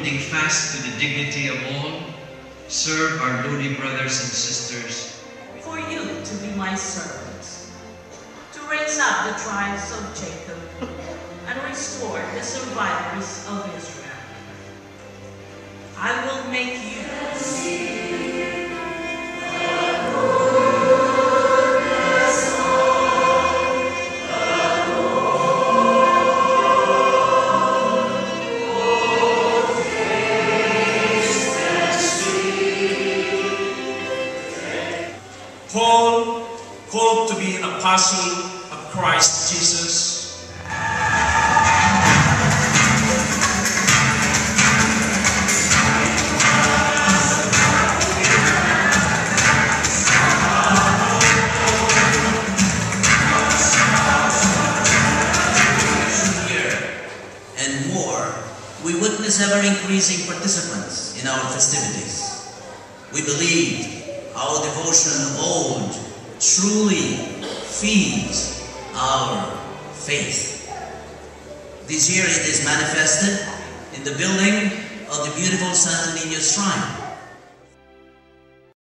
holding fast to the dignity of all, serve our lowly brothers and sisters. For you to be my servants, to raise up the tribes of Jacob, and restore the survivors of Israel. I will make you Paul, called to be an apostle of Christ Jesus, and more, we witness ever-increasing participants in our festivities. We believe our devotion of old truly feeds our faith. This year it is manifested in the building of the beautiful Santo Nino Shrine.